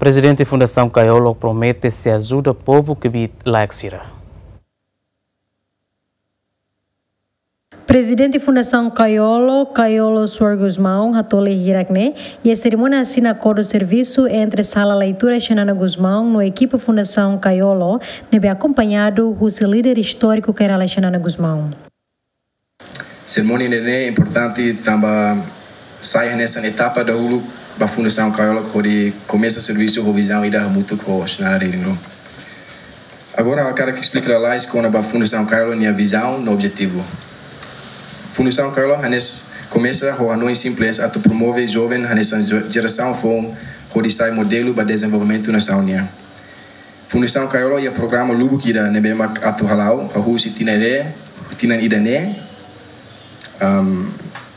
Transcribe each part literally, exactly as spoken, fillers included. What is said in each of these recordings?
Presidente da Fundação Kaiolo promete se ajuda o povo que vive lá que será. Presidente da Fundação Kaiolo, Kaiolo Suar Guzmão, Hatole Hirakne, e a cerimônia assina acordo de serviço entre Sala Leitura Xanana Guzmão no equipe Fundação Kaiolo, nebe acompanhado o seu líder histórico Kairala Xanana Guzmão. Cerimônia é importante, também sai nessa etapa da Hulu, a Fundação Kaiolo, que começa o serviço de revisão e dá muito com o Xanana Rinro. Agora, eu quero que explique lá como a Fundação Kaiolo e a visão no objetivo. Fundação Kaiolo começa a Hanoi simples a promover jovens nessa geração for rodistai modelo para desenvolvimento nacional. Fundação Kaiolo é o programa lubu que da nebe mak atu halau a hu sitinere tinan idane um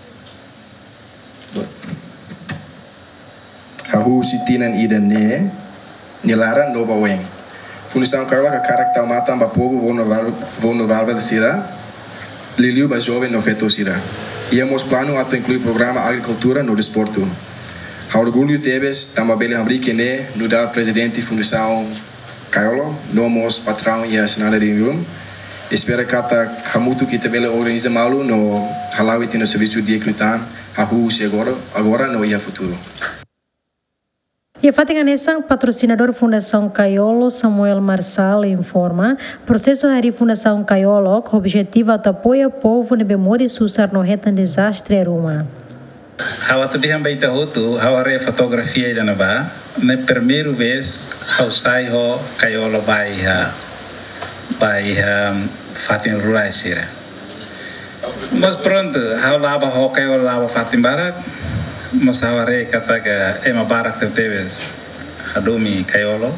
a hu sitinan idane nilaran no baweng. Fundação Kaiolo ka karakter mata ba povo vulnerável vulnerável sira Liliu ba jovem no feto sira. E hemos plano a incluir programa agricultura no desporto. A orgulho tebes também lembri que ne no da presidente Fundação Kaiolo, nomos patrão e a senada de room. Espera que ta hamutu que te bele organiza malu no halawi no serviço de recrutar a hu agora agora no ia futuro. E a Fátima Nessa, patrocinador Fundação Kaiolo, Samuel Marçal, informa, processo da Fundação Kaiolo, que objetivo é apoiar o povo na memória susar no retan desastre Roma. Hawa tu dihan baita hotu, hawa re fotografia ida na ba, na primeira vez hau sai ho Kaiolo bai ha bai ha Fátima Rurai sira. Mas pronto, hau laba ho Kaiolo laba Fátima Barak. Mas haware kata ke ema barak teves hadumi Kaiolo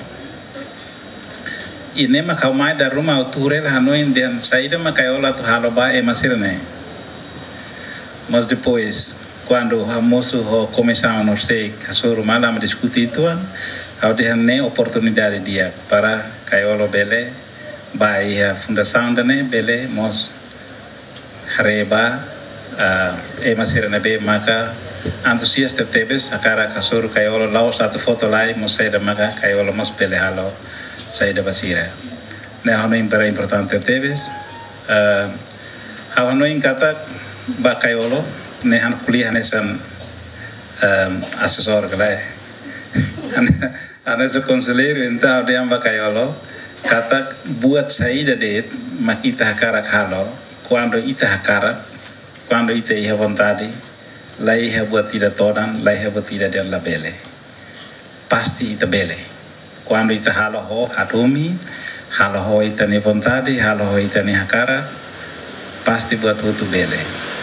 ini mah kau mai dari rumah uture lah Hanoi dan saída mah Kaiolo tu halo ba ema sirne. Mas depois quando a moço ho comissão no sei kasuru malam diskusi tuan hau dihane oportunidade dia para Kaiolo bele bai a fundação dane bele mos hareba ema sirne be maka antusias tebes akara kasur Kaiolo lau satu foto lai mo saída maga Kaiolo mos pele halo saída basira ne hano impera importante tebes uh, hano in kata ba Kaiolo ne han kuliah nesan um, asesor kala ana so conselheiro então de amba Kaiolo kata buat saída de makita hakara halo quando ita hakara quando ita ia vontade lai ha buat tidak todan, lai ha buat tidak dia la bele. Pasti ita bele. Quando ita halo ho hatumi, halo ho ita ne vontade, halo ho ita ne hakara, pasti buat hutu bele.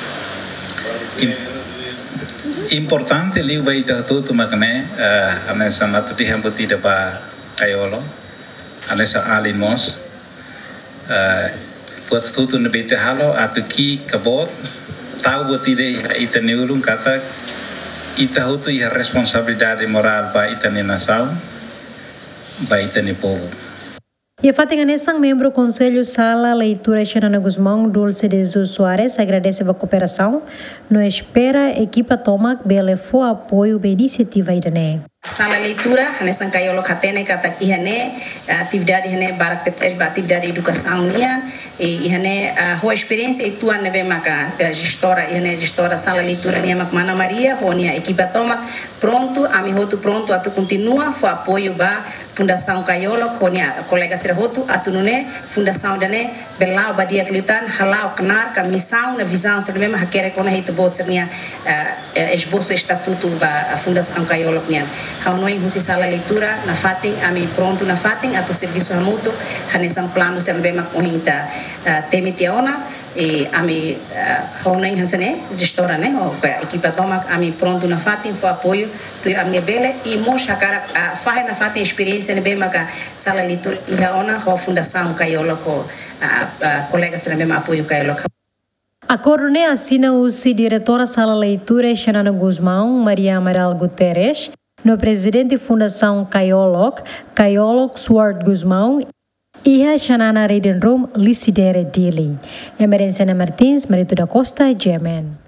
Importante liu ba ita hutu makne, uh, anesa natu dihan buat tidak ba Kaiolo, anesa alin mos, uh, buat hutu ne bete halo atu ki kabot, tahu buat tidak ita neulung kata ita hutu ia responsabilidade moral ba ita ne nação ba ita ne povo. E a Fátima Nessa, membro do Conselho Sala Leitura Xanana Guzmão, Dulce de Jesus Soares, agradece a cooperação. Não espera a equipa toma bele for apoio a iniciativa idane. Sala leitura, nessa Kaiolo katene kata ihane atividade ihane barak tepes atividade educação nia e ihane a ho experiência itu nebe maka gestora ihane gestora sala leitura nia mak Mana Maria ho nia equipa toma pronto ami hotu pronto atu continua fo apoio ba Fundação Kaiolo ho nia colega sira hotu atu nune Fundação dane belau ba dia klitan halau kenar ka missão na visão sira mema hakere kona hita bot nia esboço estatuto ba Fundação Kaiolo nia Hanoi husi sala leitura na fatin ami pronto na fatin atau serviço remoto hanesan plano serbe mak ohita temi tiona e ami Hanoi hansane gestora né o equipa toma ami pronto na fatin fo apoio tu ami bele e mos hakara fahe na fatin experiência ne bem maka sala leitura e haona ho Fundação Kaiolo ko colega serbe mak apoio Kaiolo. Acordo ne assina o diretora Sala Leitura Xanana Guzmão, Maria Amaral Guterres, no presidente da Fundação Kaiolo, Kaiolo Suar Guzmão, e a Xanana Redenrom Licidere Dili. Emerência Martins, Marito da Costa, G M N.